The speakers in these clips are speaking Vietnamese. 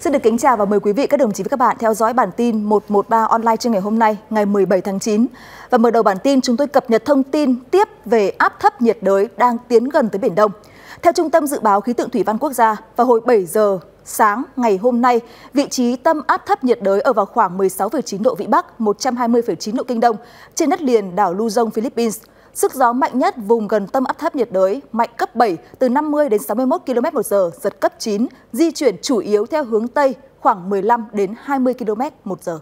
Xin được kính chào và mời quý vị các đồng chí và các bạn theo dõi bản tin 113 online trên ngày hôm nay, ngày 17 tháng 9. Và mở đầu bản tin, chúng tôi cập nhật thông tin tiếp về áp thấp nhiệt đới đang tiến gần tới Biển Đông. Theo Trung tâm Dự báo Khí tượng Thủy văn Quốc gia, vào hồi 7 giờ sáng ngày hôm nay, vị trí tâm áp thấp nhiệt đới ở vào khoảng 16,9 độ Vĩ Bắc, 120,9 độ Kinh Đông, trên đất liền đảo Luzon, Philippines. Sức gió mạnh nhất vùng gần tâm áp thấp nhiệt đới mạnh cấp 7 từ 50 đến 61 km/h, giật cấp 9, di chuyển chủ yếu theo hướng Tây khoảng 15 đến 20 km/h.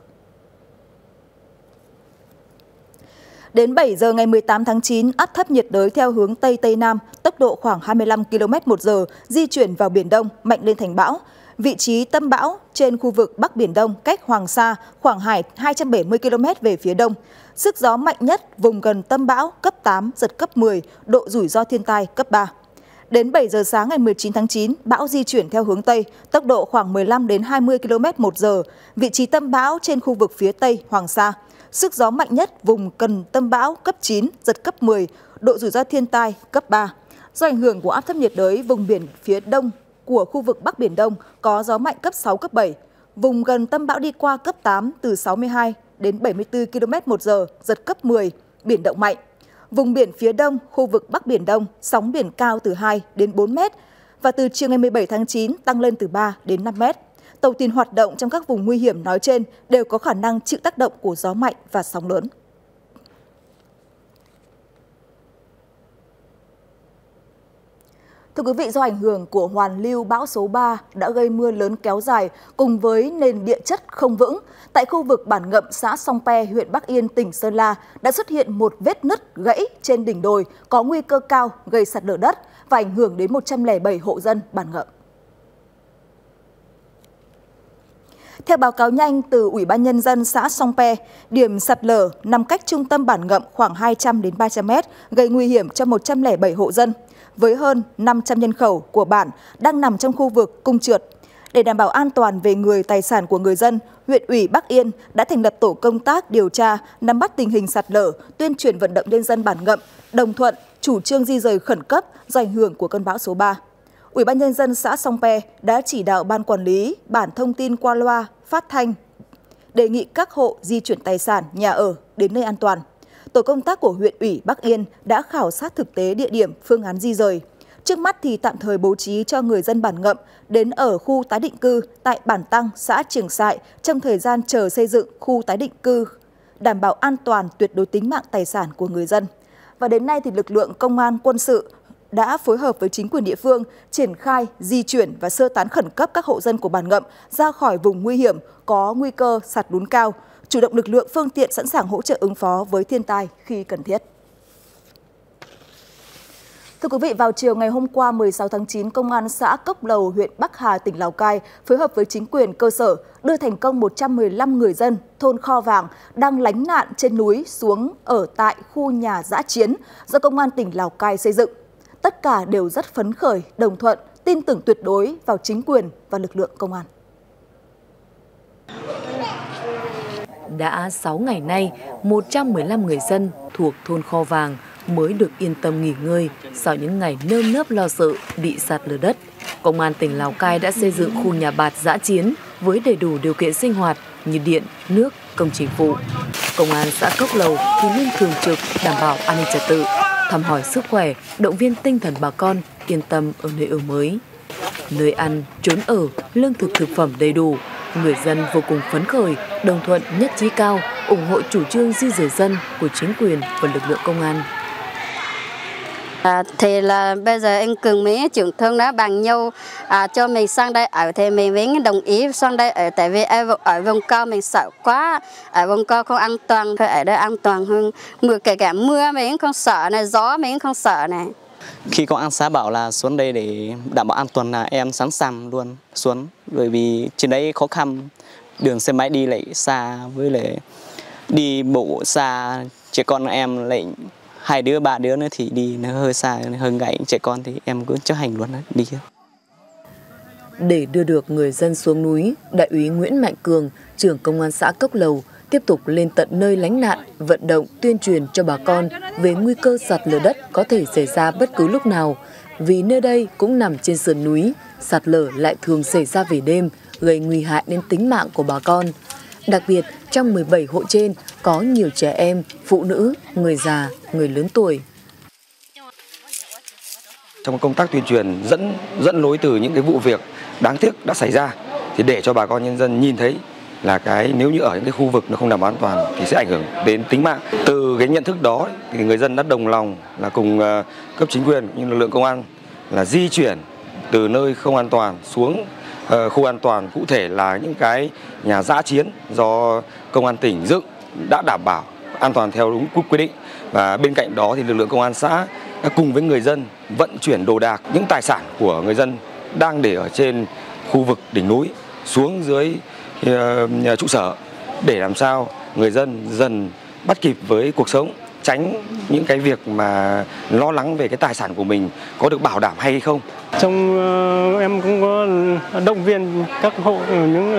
Đến 7 giờ ngày 18 tháng 9, áp thấp nhiệt đới theo hướng Tây Tây Nam, tốc độ khoảng 25 km/h, di chuyển vào Biển Đông, mạnh lên thành bão. Vị trí tâm bão trên khu vực Bắc Biển Đông cách Hoàng Sa khoảng 270 km về phía đông. Sức gió mạnh nhất vùng gần tâm bão cấp 8, giật cấp 10, độ rủi ro thiên tai cấp 3. Đến 7 giờ sáng ngày 19 tháng 9, bão di chuyển theo hướng Tây, tốc độ khoảng 15 đến 20 km/h. Vị trí tâm bão trên khu vực phía Tây Hoàng Sa. Sức gió mạnh nhất vùng gần tâm bão cấp 9, giật cấp 10, độ rủi ro thiên tai cấp 3. Do ảnh hưởng của áp thấp nhiệt đới, vùng biển phía đông của khu vực Bắc Biển Đông có gió mạnh cấp 6, cấp 7. Vùng gần tâm bão đi qua cấp 8 từ 62 đến 74 km/h, giật cấp 10, biển động mạnh. Vùng biển phía đông, khu vực Bắc Biển Đông, sóng biển cao từ 2 đến 4 mét và từ chiều ngày 17 tháng 9 tăng lên từ 3 đến 5 mét. Tàu thuyền hoạt động trong các vùng nguy hiểm nói trên đều có khả năng chịu tác động của gió mạnh và sóng lớn. Thưa quý vị, do ảnh hưởng của hoàn lưu bão số 3 đã gây mưa lớn kéo dài cùng với nền địa chất không vững, tại khu vực bản Ngậm, xã Song Pe, huyện Bắc Yên, tỉnh Sơn La đã xuất hiện một vết nứt gãy trên đỉnh đồi có nguy cơ cao gây sạt lở đất và ảnh hưởng đến 107 hộ dân bản Ngậm. Theo báo cáo nhanh từ Ủy ban Nhân dân xã Song Pe, điểm sạt lở nằm cách trung tâm bản Ngậm khoảng 200 đến 300 mét, gây nguy hiểm cho 107 hộ dân, với hơn 500 nhân khẩu của bản đang nằm trong khu vực cung trượt. Để đảm bảo an toàn về người tài sản của người dân, huyện ủy Bắc Yên đã thành lập tổ công tác điều tra, nắm bắt tình hình sạt lở, tuyên truyền vận động nhân dân bản Ngậm đồng thuận chủ trương di rời khẩn cấp do ảnh hưởng của cơn bão số 3. Ủy ban Nhân dân xã Song Pe đã chỉ đạo ban quản lý bản thông tin qua loa phát thanh, đề nghị các hộ di chuyển tài sản, nhà ở đến nơi an toàn. Tổ công tác của huyện ủy Bắc Yên đã khảo sát thực tế địa điểm, phương án di rời. Trước mắt thì tạm thời bố trí cho người dân bản Ngậm đến ở khu tái định cư tại bản Tăng, xã Trường Sại trong thời gian chờ xây dựng khu tái định cư, đảm bảo an toàn tuyệt đối tính mạng tài sản của người dân. Và đến nay thì lực lượng công an quân sự đã phối hợp với chính quyền địa phương triển khai di chuyển và sơ tán khẩn cấp các hộ dân của bản Ngậm ra khỏi vùng nguy hiểm có nguy cơ sạt lún cao, chủ động lực lượng phương tiện sẵn sàng hỗ trợ ứng phó với thiên tai khi cần thiết. Thưa quý vị, vào chiều ngày hôm qua 16 tháng 9, Công an xã Cốc Lầu, huyện Bắc Hà, tỉnh Lào Cai phối hợp với chính quyền cơ sở đưa thành công 115 người dân thôn Kho Vàng đang lánh nạn trên núi xuống ở tại khu nhà dã chiến do Công an tỉnh Lào Cai xây dựng. Tất cả đều rất phấn khởi, đồng thuận, tin tưởng tuyệt đối vào chính quyền và lực lượng công an. Đã 6 ngày nay, 115 người dân thuộc thôn Kho Vàng mới được yên tâm nghỉ ngơi sau những ngày nơm nớp lo sợ bị sạt lở đất. Công an tỉnh Lào Cai đã xây dựng khu nhà bạt dã chiến với đầy đủ điều kiện sinh hoạt như điện, nước, công trình phụ. Công an xã Cốc Lầu thì luôn thường trực đảm bảo an ninh trật tự, thăm hỏi sức khỏe, động viên tinh thần bà con yên tâm ở nơi ở mới. Nơi ăn, trốn ở, lương thực thực phẩm đầy đủ, người dân vô cùng phấn khởi, đồng thuận nhất trí cao, ủng hộ chủ trương di rời dân của chính quyền và lực lượng công an. Thì là bây giờ anh Cường mấy trưởng thôn đã bằng nhau cho mình sang đây ở thì mình mới đồng ý sang đây ở, tại vì ở vùng cao mình sợ quá, ở vùng cao không an toàn, thôi ở đây an toàn hơn. Kể cả mưa mình cũng không sợ này, gió mình cũng không sợ này. Khi công an xã bảo là xuống đây để đảm bảo an toàn là em sẵn sàng luôn xuống, bởi vì trên đấy khó khăn, đường xe máy đi lại xa, với lại đi bộ xa, trẻ con em lại 2 đứa 3 đứa nữa thì đi nó hơi xa, hơn gãy trẻ con thì em cứ chấp hành luôn đi. Để đưa được người dân xuống núi, Đại úy Nguyễn Mạnh Cường, trưởng công an xã Cốc Lầu tiếp tục lên tận nơi lánh nạn, vận động tuyên truyền cho bà con về nguy cơ sạt lở đất có thể xảy ra bất cứ lúc nào, vì nơi đây cũng nằm trên sườn núi, sạt lở lại thường xảy ra về đêm, gây nguy hại đến tính mạng của bà con. Đặc biệt, trong 17 hộ trên có nhiều trẻ em, phụ nữ, người già, người lớn tuổi. Trong công tác tuyên truyền dẫn lối từ những cái vụ việc đáng tiếc đã xảy ra thì để cho bà con nhân dân nhìn thấy là nếu như ở những cái khu vực nó không đảm bảo an toàn thì sẽ ảnh hưởng đến tính mạng. Từ cái nhận thức đó thì người dân đã đồng lòng là cùng cấp chính quyền như lực lượng công an là di chuyển từ nơi không an toàn xuống khu an toàn, cụ thể là những cái nhà dã chiến do công an tỉnh dựng đã đảm bảo an toàn theo đúng quy định. Và bên cạnh đó thì lực lượng công an xã đã cùng với người dân vận chuyển đồ đạc, những tài sản của người dân đang để ở trên khu vực đỉnh núi xuống dưới trụ sở để làm sao người dân dần bắt kịp với cuộc sống, tránh những cái việc mà lo lắng về cái tài sản của mình có được bảo đảm hay không. Trong em cũng có động viên các hộ, những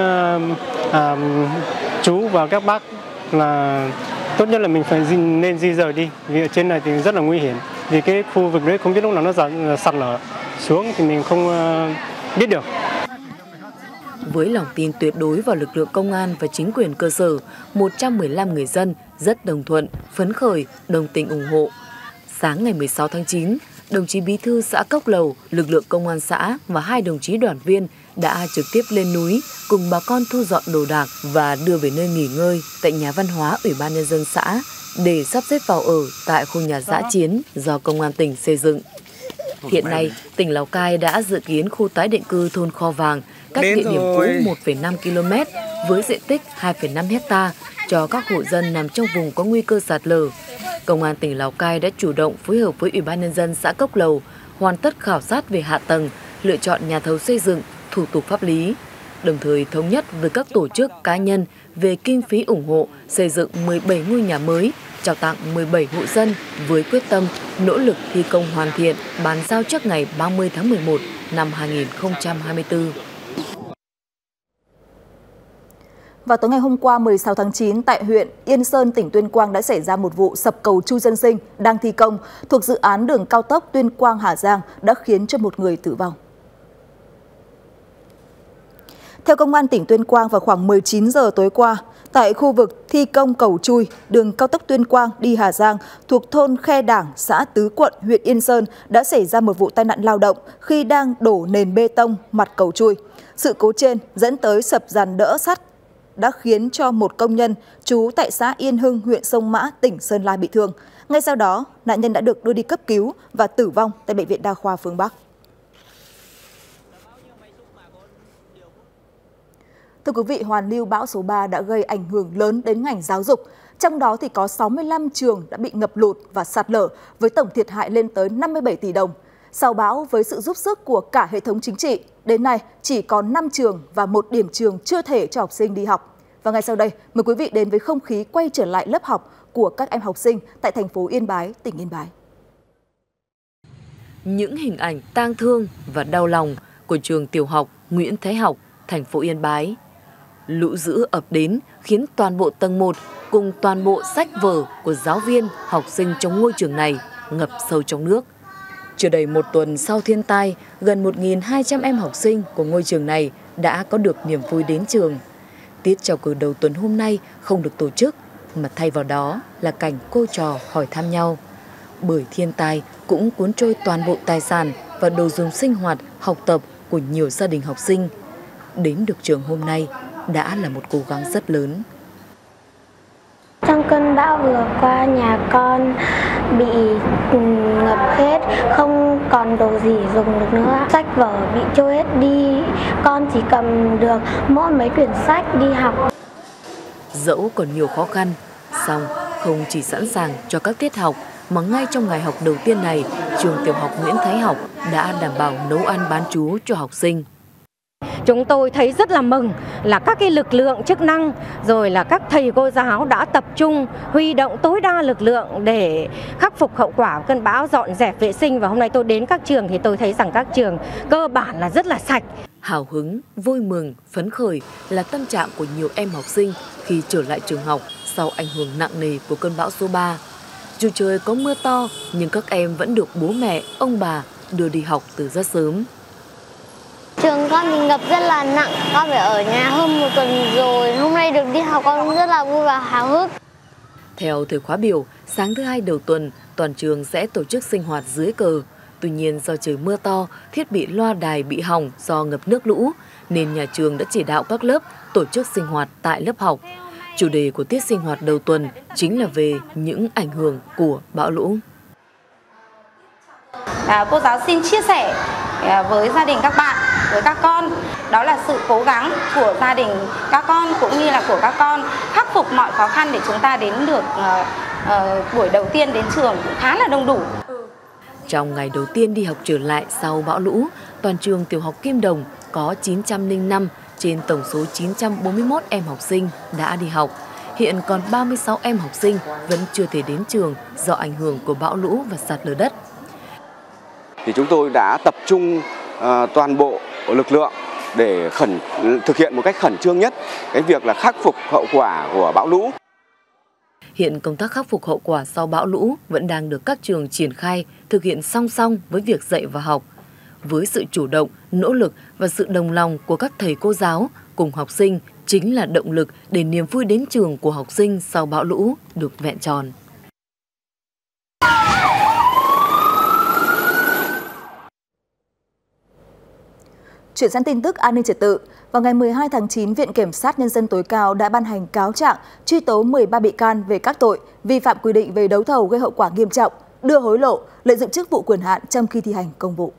chú và các bác là tốt nhất là mình phải nên di rời đi, vì ở trên này thì rất là nguy hiểm. Vì cái khu vực đấy không biết lúc nào nó sạt lở xuống thì mình không biết được. Với lòng tin tuyệt đối vào lực lượng công an và chính quyền cơ sở, 115 người dân rất đồng thuận, phấn khởi, đồng tình ủng hộ. Sáng ngày 16 tháng 9, đồng chí Bí thư xã Cốc Lầu, lực lượng công an xã và 2 đồng chí đoàn viên đã trực tiếp lên núi cùng bà con thu dọn đồ đạc và đưa về nơi nghỉ ngơi tại nhà văn hóa Ủy ban Nhân dân xã để sắp xếp vào ở tại khu nhà dã chiến do công an tỉnh xây dựng. Hiện nay, tỉnh Lào Cai đã dự kiến khu tái định cư thôn Kho Vàng cách địa điểm cũ 1,5 km với diện tích 2,5 hecta cho các hộ dân nằm trong vùng có nguy cơ sạt lở. Công an tỉnh Lào Cai đã chủ động phối hợp với Ủy ban Nhân dân xã Cốc Lầu hoàn tất khảo sát về hạ tầng, lựa chọn nhà thầu xây dựng, thủ tục pháp lý, đồng thời thống nhất với các tổ chức cá nhân về kinh phí ủng hộ xây dựng 17 ngôi nhà mới, trao tặng 17 hộ dân với quyết tâm nỗ lực thi công hoàn thiện bàn giao trước ngày 30 tháng 11 năm 2024. Vào tối ngày hôm qua 16 tháng 9, tại huyện Yên Sơn, tỉnh Tuyên Quang đã xảy ra một vụ sập cầu chui dân sinh đang thi công thuộc dự án đường cao tốc Tuyên Quang - Hà Giang đã khiến cho một người tử vong. Theo Công an tỉnh Tuyên Quang, vào khoảng 19 giờ tối qua, tại khu vực thi công cầu chui đường cao tốc Tuyên Quang đi Hà Giang thuộc thôn Khe Đảng, xã Tứ Quận, huyện Yên Sơn đã xảy ra một vụ tai nạn lao động khi đang đổ nền bê tông mặt cầu chui. Sự cố trên dẫn tới sập giàn đỡ sắt đã khiến cho một công nhân trú tại xã Yên Hưng, huyện Sông Mã, tỉnh Sơn La bị thương. Ngay sau đó, nạn nhân đã được đưa đi cấp cứu và tử vong tại Bệnh viện Đa khoa phương Bắc. Thưa quý vị, hoàn lưu bão số 3 đã gây ảnh hưởng lớn đến ngành giáo dục. Trong đó thì có 65 trường đã bị ngập lụt và sạt lở với tổng thiệt hại lên tới 57 tỷ đồng. Sau bão, với sự giúp sức của cả hệ thống chính trị, đến nay chỉ còn 5 trường và 1 điểm trường chưa thể cho học sinh đi học. Và ngay sau đây, mời quý vị đến với không khí quay trở lại lớp học của các em học sinh tại thành phố Yên Bái, tỉnh Yên Bái. Những hình ảnh tang thương và đau lòng của trường tiểu học Nguyễn Thái Học, thành phố Yên Bái. Lũ dữ ập đến khiến toàn bộ tầng 1 cùng toàn bộ sách vở của giáo viên, học sinh trong ngôi trường này ngập sâu trong nước. Chưa đầy một tuần sau thiên tai, gần 1.200 em học sinh của ngôi trường này đã có được niềm vui đến trường. Tiết chào cờ đầu tuần hôm nay không được tổ chức, mà thay vào đó là cảnh cô trò hỏi thăm nhau. Bởi thiên tai cũng cuốn trôi toàn bộ tài sản và đồ dùng sinh hoạt, học tập của nhiều gia đình học sinh. Đến được trường hôm nay đã là một cố gắng rất lớn. Trong cơn bão vừa qua, nhà con bị ngập hết, không còn đồ gì dùng được nữa. Sách vở bị trôi hết đi, con chỉ cầm được mỗi mấy quyển sách đi học. Dẫu còn nhiều khó khăn, song không chỉ sẵn sàng cho các tiết học, mà ngay trong ngày học đầu tiên này, trường tiểu học Nguyễn Thái Học đã đảm bảo nấu ăn bán trú cho học sinh. Chúng tôi thấy rất là mừng là các cái lực lượng chức năng rồi là các thầy cô giáo đã tập trung huy động tối đa lực lượng để khắc phục hậu quả của cơn bão, dọn dẹp vệ sinh. Và hôm nay tôi đến các trường thì tôi thấy rằng các trường cơ bản là rất là sạch. Hào hứng, vui mừng, phấn khởi là tâm trạng của nhiều em học sinh khi trở lại trường học sau ảnh hưởng nặng nề của cơn bão số 3. Dù trời có mưa to nhưng các em vẫn được bố mẹ, ông bà đưa đi học từ rất sớm. Trường con thì ngập rất là nặng, con phải ở nhà hơn 1 tuần rồi. Hôm nay được đi học con rất là vui và háo hức. Theo thời khóa biểu, sáng thứ Hai đầu tuần, toàn trường sẽ tổ chức sinh hoạt dưới cờ. Tuy nhiên do trời mưa to, thiết bị loa đài bị hỏng do ngập nước lũ, nên nhà trường đã chỉ đạo các lớp tổ chức sinh hoạt tại lớp học. Chủ đề của tiết sinh hoạt đầu tuần chính là về những ảnh hưởng của bão lũ. Cô giáo xin chia sẻ với gia đình các bạn, với các con, đó là sự cố gắng của gia đình các con cũng như là của các con khắc phục mọi khó khăn để chúng ta đến được buổi đầu tiên đến trường cũng khá là đông đủ. Trong ngày đầu tiên đi học trở lại sau bão lũ, toàn trường tiểu học Kim Đồng có 905 trên tổng số 941 em học sinh đã đi học. Hiện còn 36 em học sinh vẫn chưa thể đến trường do ảnh hưởng của bão lũ và sạt lở đất. Thì chúng tôi đã tập trung toàn bộ lực lượng để thực hiện một cách khẩn trương nhất cái việc là khắc phục hậu quả của bão lũ. Hiện công tác khắc phục hậu quả sau bão lũ vẫn đang được các trường triển khai thực hiện song song với việc dạy và học. Với sự chủ động, nỗ lực và sự đồng lòng của các thầy cô giáo cùng học sinh chính là động lực để niềm vui đến trường của học sinh sau bão lũ được vẹn tròn. Chuyển sang tin tức an ninh trật tự, vào ngày 12 tháng 9, Viện Kiểm sát Nhân dân tối cao đã ban hành cáo trạng truy tố 13 bị can về các tội vi phạm quy định về đấu thầu gây hậu quả nghiêm trọng, đưa hối lộ, lợi dụng chức vụ quyền hạn trong khi thi hành công vụ.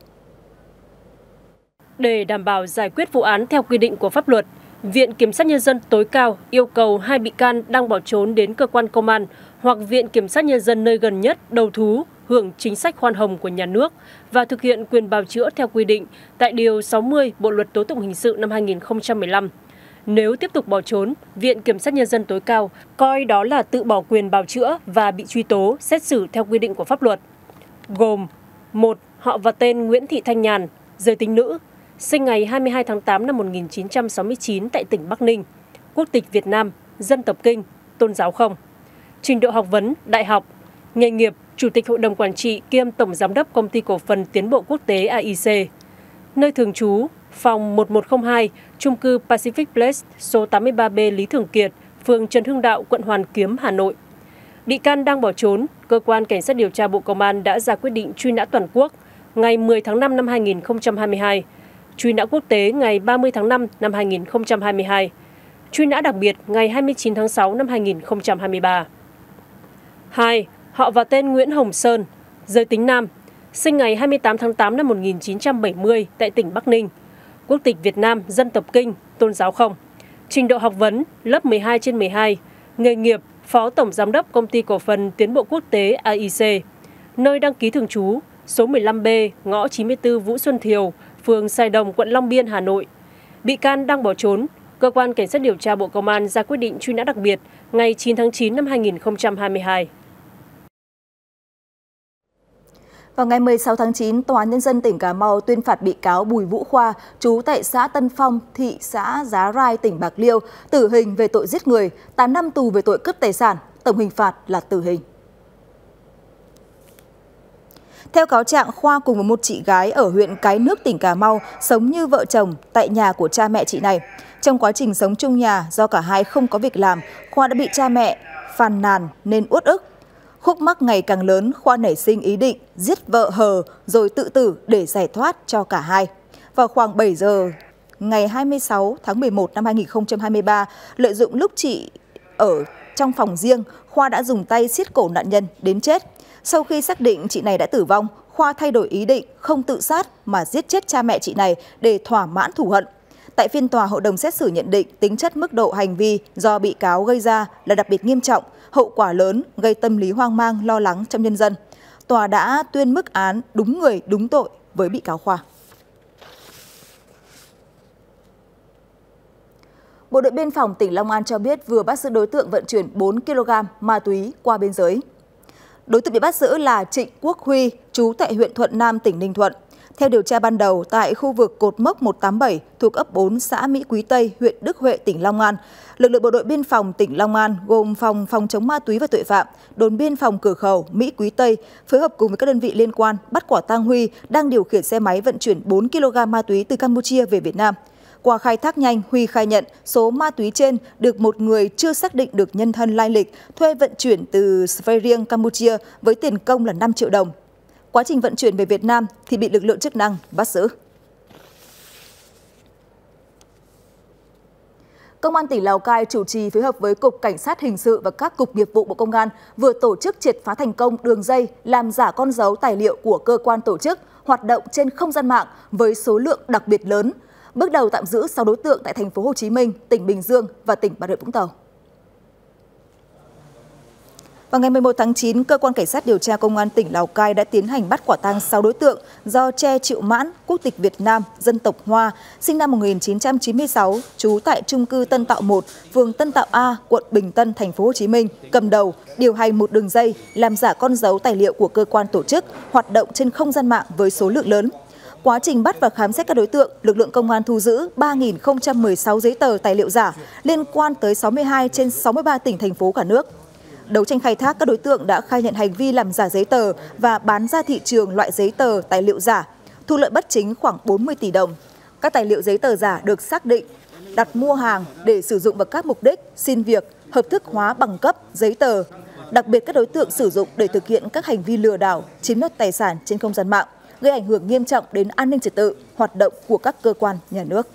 Để đảm bảo giải quyết vụ án theo quy định của pháp luật, Viện Kiểm sát Nhân dân tối cao yêu cầu 2 bị can đang bỏ trốn đến cơ quan công an hoặc Viện Kiểm sát Nhân dân nơi gần nhất đầu thú, hưởng chính sách khoan hồng của nhà nước và thực hiện quyền bào chữa theo quy định tại Điều 60 Bộ Luật Tố tụng Hình sự năm 2015. Nếu tiếp tục bỏ trốn, Viện Kiểm sát Nhân dân tối cao coi đó là tự bỏ quyền bào chữa và bị truy tố, xét xử theo quy định của pháp luật. Gồm 1. Họ và tên Nguyễn Thị Thanh Nhàn, giới tính nữ, sinh ngày 22 tháng 8 năm 1969 tại tỉnh Bắc Ninh, quốc tịch Việt Nam, dân tộc Kinh, tôn giáo không. Trình độ học vấn, đại học, nghề nghiệp, Chủ tịch Hội đồng Quản trị kiêm Tổng Giám đốc Công ty Cổ phần Tiến bộ Quốc tế AIC. Nơi thường trú, phòng 1102, chung cư Pacific Place, số 83B Lý Thường Kiệt, phường Trần Hưng Đạo, quận Hoàn Kiếm, Hà Nội. Bị can đang bỏ trốn, Cơ quan Cảnh sát điều tra Bộ Công an đã ra quyết định truy nã toàn quốc ngày 10 tháng 5 năm 2022, truy nã quốc tế ngày 30 tháng 5 năm 2022, truy nã đặc biệt ngày 29 tháng 6 năm 2023. 2. Họ và tên Nguyễn Hồng Sơn, giới tính nam, sinh ngày 28 tháng 8 năm 1970 tại tỉnh Bắc Ninh, quốc tịch Việt Nam, dân tộc Kinh, tôn giáo không. Trình độ học vấn, lớp 12/12, nghề nghiệp, Phó Tổng Giám đốc Công ty Cổ phần Tiến bộ Quốc tế AIC, nơi đăng ký thường trú, số 15B, ngõ 94 Vũ Xuân Thiều, phường Sài Đồng, quận Long Biên, Hà Nội. Bị can đang bỏ trốn, Cơ quan Cảnh sát điều tra Bộ Công an ra quyết định truy nã đặc biệt ngày 9 tháng 9 năm 2022. Vào ngày 16 tháng 9, Tòa án Nhân dân tỉnh Cà Mau tuyên phạt bị cáo Bùi Vũ Khoa, trú tại xã Tân Phong, thị xã Giá Rai, tỉnh Bạc Liêu, tử hình về tội giết người, 8 năm tù về tội cướp tài sản, tổng hình phạt là tử hình. Theo cáo trạng, Khoa cùng với một chị gái ở huyện Cái Nước, tỉnh Cà Mau sống như vợ chồng tại nhà của cha mẹ chị này. Trong quá trình sống chung nhà, do cả hai không có việc làm, Khoa đã bị cha mẹ phàn nàn nên uất ức. Khúc mắc ngày càng lớn, Khoa nảy sinh ý định giết vợ hờ rồi tự tử để giải thoát cho cả hai. Vào khoảng 7 giờ ngày 26 tháng 11 năm 2023, lợi dụng lúc chị ở trong phòng riêng, Khoa đã dùng tay siết cổ nạn nhân đến chết. Sau khi xác định chị này đã tử vong, Khoa thay đổi ý định không tự sát mà giết chết cha mẹ chị này để thỏa mãn thù hận. Tại phiên tòa, hội đồng xét xử nhận định tính chất mức độ hành vi do bị cáo gây ra là đặc biệt nghiêm trọng, hậu quả lớn, gây tâm lý hoang mang, lo lắng trong nhân dân. Tòa đã tuyên mức án đúng người, đúng tội với bị cáo Khoa. Bộ đội biên phòng tỉnh Long An cho biết vừa bắt giữ đối tượng vận chuyển 4 kg ma túy qua biên giới. Đối tượng bị bắt giữ là Trịnh Quốc Huy, trú tại huyện Thuận Nam, tỉnh Ninh Thuận. Theo điều tra ban đầu, tại khu vực cột mốc 187 thuộc ấp 4 xã Mỹ Quý Tây, huyện Đức Huệ, tỉnh Long An, lực lượng bộ đội biên phòng tỉnh Long An gồm phòng chống ma túy và tội phạm, đồn biên phòng cửa khẩu Mỹ Quý Tây phối hợp cùng với các đơn vị liên quan bắt quả tang Huy đang điều khiển xe máy vận chuyển 4 kg ma túy từ Campuchia về Việt Nam. Qua khai thác nhanh, Huy khai nhận số ma túy trên được một người chưa xác định được nhân thân lai lịch thuê vận chuyển từ Sveiring, Campuchia với tiền công là 5 triệu đồng. Quá trình vận chuyển về Việt Nam thì bị lực lượng chức năng bắt giữ. Công an tỉnh Lào Cai chủ trì phối hợp với Cục Cảnh sát Hình sự và các cục nghiệp vụ Bộ Công an vừa tổ chức triệt phá thành công đường dây làm giả con dấu tài liệu của cơ quan tổ chức hoạt động trên không gian mạng với số lượng đặc biệt lớn. Bước đầu tạm giữ 6 đối tượng tại thành phố Hồ Chí Minh, tỉnh Bình Dương và tỉnh Bà Rịa Vũng Tàu. Vào ngày 11 tháng 9, Cơ quan Cảnh sát điều tra Công an tỉnh Lào Cai đã tiến hành bắt quả tang 6 đối tượng do Tre Triệu Mãn, quốc tịch Việt Nam, dân tộc Hoa, sinh năm 1996, trú tại chung cư Tân Tạo 1, phường Tân Tạo A, quận Bình Tân, thành phố Hồ Chí Minh, cầm đầu, điều hành một đường dây làm giả con dấu tài liệu của cơ quan tổ chức hoạt động trên không gian mạng với số lượng lớn. Quá trình bắt và khám xét các đối tượng, lực lượng công an thu giữ 3.016 giấy tờ tài liệu giả liên quan tới 62 trên 63 tỉnh, thành phố cả nước. Đấu tranh khai thác, các đối tượng đã khai nhận hành vi làm giả giấy tờ và bán ra thị trường loại giấy tờ tài liệu giả, thu lợi bất chính khoảng 40 tỷ đồng. Các tài liệu giấy tờ giả được xác định đặt mua hàng để sử dụng vào các mục đích xin việc, hợp thức hóa bằng cấp, giấy tờ. Đặc biệt các đối tượng sử dụng để thực hiện các hành vi lừa đảo, chiếm đoạt tài sản trên không gian mạng, gây ảnh hưởng nghiêm trọng đến an ninh trật tự, hoạt động của các cơ quan nhà nước.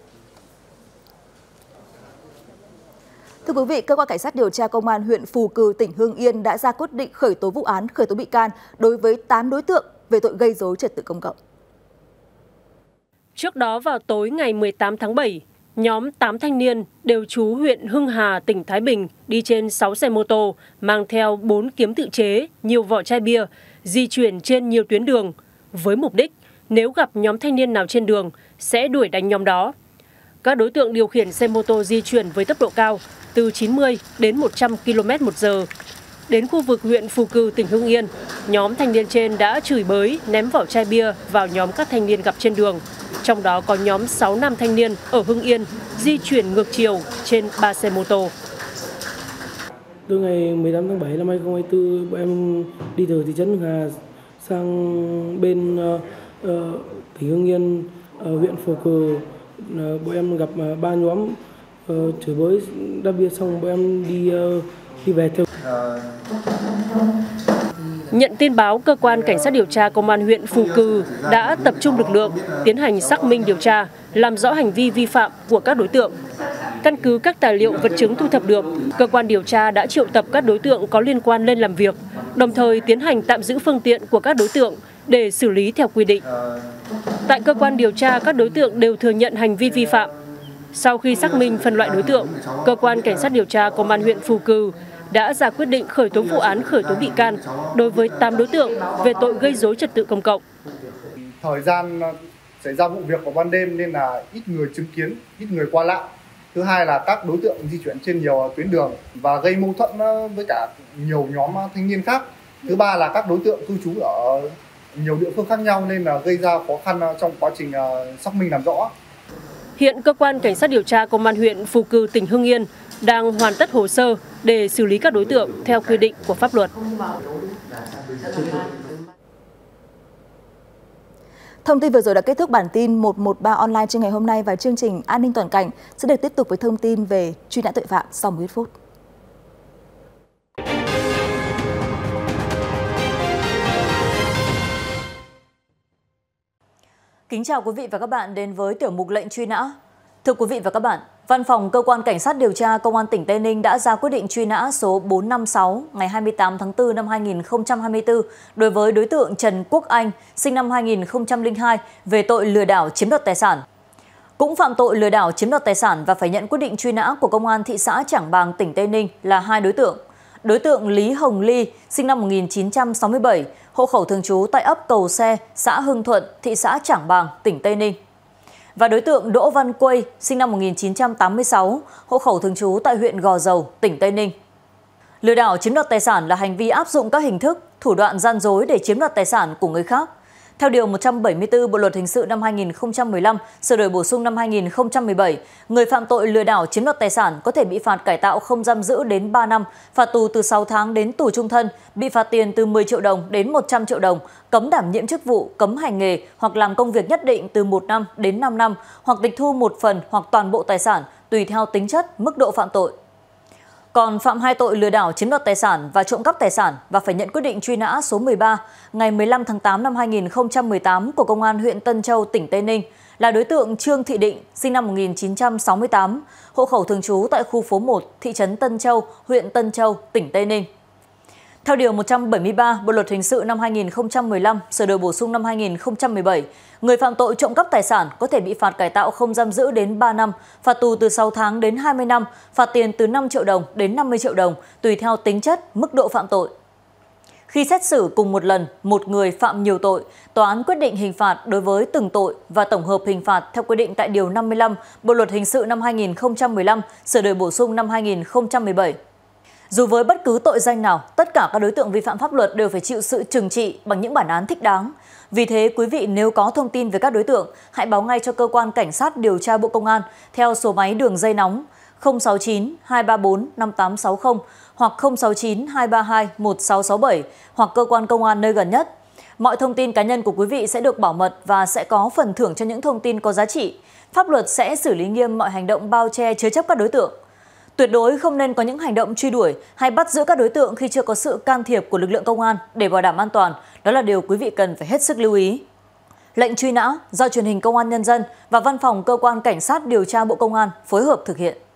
Thưa quý vị, Cơ quan Cảnh sát điều tra Công an huyện Phù Cừ, tỉnh Hưng Yên đã ra quyết định khởi tố vụ án, khởi tố bị can đối với 8 đối tượng về tội gây rối trật tự công cộng. Trước đó vào tối ngày 18 tháng 7, nhóm 8 thanh niên đều trú huyện Hưng Hà, tỉnh Thái Bình đi trên 6 xe mô tô, mang theo 4 kiếm tự chế, nhiều vỏ chai bia, di chuyển trên nhiều tuyến đường với mục đích nếu gặp nhóm thanh niên nào trên đường sẽ đuổi đánh nhóm đó. Các đối tượng điều khiển xe mô tô di chuyển với tốc độ cao từ 90 đến 100 km/h. Đến khu vực huyện Phù Cừ, tỉnh Hưng Yên, nhóm thanh niên trên đã chửi bới, ném vỏ chai bia vào nhóm các thanh niên gặp trên đường. Trong đó có nhóm 6 nam thanh niên ở Hưng Yên di chuyển ngược chiều trên 3 xe mô tô. Từ ngày 18 tháng 7 năm 2024, bọn em đi từ thị trấn Hưng Hà sang bên tỉnh Hưng Yên, huyện Phù Cừ. Bọn em gặp 3 nhóm chửi bới, đá bia, xong bọn em đi về theo. Nhận tin báo, Cơ quan Cảnh sát điều tra Công an huyện Phù Cừ đã tập trung lực lượng tiến hành xác minh điều tra, làm rõ hành vi vi phạm của các đối tượng. Căn cứ các tài liệu vật chứng thu thập được, cơ quan điều tra đã triệu tập các đối tượng có liên quan lên làm việc, đồng thời tiến hành tạm giữ phương tiện của các đối tượng để xử lý theo quy định. Tại cơ quan điều tra, các đối tượng đều thừa nhận hành vi vi phạm. Sau khi xác minh phân loại đối tượng, Cơ quan Cảnh sát điều tra Công an huyện Phù Cừ đã ra quyết định khởi tố vụ án, khởi tố bị can đối với 8 đối tượng về tội gây rối trật tự công cộng. Thời gian xảy ra vụ việc vào ban đêm nên là ít người chứng kiến, ít người qua lại. Thứ hai là các đối tượng di chuyển trên nhiều tuyến đường và gây mâu thuẫn với cả nhiều nhóm thanh niên khác. Thứ ba là các đối tượng cư trú ở nhiều địa phương khác nhau nên là gây ra khó khăn trong quá trình xác minh làm rõ. Hiện Cơ quan Cảnh sát điều tra Công an huyện Phù Cừ, tỉnh Hưng Yên đang hoàn tất hồ sơ để xử lý các đối tượng theo quy định của pháp luật. Thông tin vừa rồi đã kết thúc bản tin 113 online trên ngày hôm nay, và chương trình An ninh toàn cảnh sẽ được tiếp tục với thông tin về truy nã tội phạm sau 1 phút. Kính chào quý vị và các bạn đến với tiểu mục lệnh truy nã. Thưa quý vị và các bạn, Văn phòng Cơ quan Cảnh sát điều tra Công an tỉnh Tây Ninh đã ra quyết định truy nã số 456 ngày 28 tháng 4 năm 2024 đối với đối tượng Trần Quốc Anh, sinh năm 2002, về tội lừa đảo chiếm đoạt tài sản. Cũng phạm tội lừa đảo chiếm đoạt tài sản và phải nhận quyết định truy nã của Công an thị xã Trảng Bàng, tỉnh Tây Ninh là 2 đối tượng. Đối tượng Lý Hồng Ly, sinh năm 1967, hộ khẩu thường trú tại ấp Cầu Xe, xã Hưng Thuận, thị xã Trảng Bàng, tỉnh Tây Ninh. Và đối tượng Đỗ Văn Quây, sinh năm 1986, hộ khẩu thường trú tại huyện Gò Dầu, tỉnh Tây Ninh. Lừa đảo chiếm đoạt tài sản là hành vi áp dụng các hình thức, thủ đoạn gian dối để chiếm đoạt tài sản của người khác. Theo Điều 174 Bộ Luật Hình sự năm 2015, sửa đổi bổ sung năm 2017, người phạm tội lừa đảo chiếm đoạt tài sản có thể bị phạt cải tạo không giam giữ đến 3 năm, phạt tù từ 6 tháng đến tù trung thân, bị phạt tiền từ 10 triệu đồng đến 100 triệu đồng, cấm đảm nhiệm chức vụ, cấm hành nghề hoặc làm công việc nhất định từ 1 năm đến 5 năm, hoặc tịch thu một phần hoặc toàn bộ tài sản, tùy theo tính chất, mức độ phạm tội. Còn phạm hai tội lừa đảo chiếm đoạt tài sản và trộm cắp tài sản và phải nhận quyết định truy nã số 13 ngày 15 tháng 8 năm 2018 của Công an huyện Tân Châu, tỉnh Tây Ninh là đối tượng Trương Thị Định, sinh năm 1968, hộ khẩu thường trú tại khu phố 1, thị trấn Tân Châu, huyện Tân Châu, tỉnh Tây Ninh. Theo Điều 173 Bộ Luật Hình sự năm 2015, sửa đổi bổ sung năm 2017, người phạm tội trộm cắp tài sản có thể bị phạt cải tạo không giam giữ đến 3 năm, phạt tù từ 6 tháng đến 20 năm, phạt tiền từ 5 triệu đồng đến 50 triệu đồng, tùy theo tính chất, mức độ phạm tội. Khi xét xử cùng một lần, một người phạm nhiều tội, tòa án quyết định hình phạt đối với từng tội và tổng hợp hình phạt theo quy định tại Điều 55 Bộ Luật Hình sự năm 2015, sửa đổi bổ sung năm 2017. Dù với bất cứ tội danh nào, tất cả các đối tượng vi phạm pháp luật đều phải chịu sự trừng trị bằng những bản án thích đáng. Vì thế, quý vị nếu có thông tin về các đối tượng, hãy báo ngay cho Cơ quan Cảnh sát điều tra Bộ Công an theo số máy đường dây nóng 069 234 5860 hoặc 069 232 1667 hoặc cơ quan công an nơi gần nhất. Mọi thông tin cá nhân của quý vị sẽ được bảo mật và sẽ có phần thưởng cho những thông tin có giá trị. Pháp luật sẽ xử lý nghiêm mọi hành động bao che chứa chấp các đối tượng. Tuyệt đối không nên có những hành động truy đuổi hay bắt giữ các đối tượng khi chưa có sự can thiệp của lực lượng công an để bảo đảm an toàn. Đó là điều quý vị cần phải hết sức lưu ý. Lệnh truy nã do Truyền hình Công an Nhân dân và Văn phòng Cơ quan Cảnh sát điều tra Bộ Công an phối hợp thực hiện.